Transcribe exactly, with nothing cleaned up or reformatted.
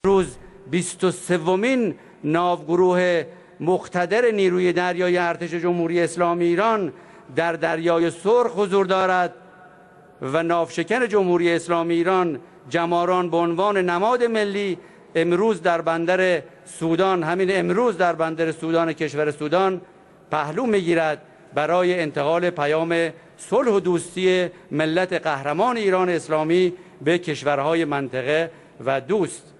روز بیست و سومین ناوگروه مقتدر نیروی دریایی ارتش جمهوری اسلامی ایران در دریای سرخ حضور دارد و ناوشکن جمهوری اسلامی ایران جماران به عنوان نماد ملی امروز در بندر سودان، همین امروز در بندر سودان کشور سودان پهلو میگیرد برای انتقال پیام صلح و دوستی ملت قهرمان ایران اسلامی به کشورهای منطقه و دوست.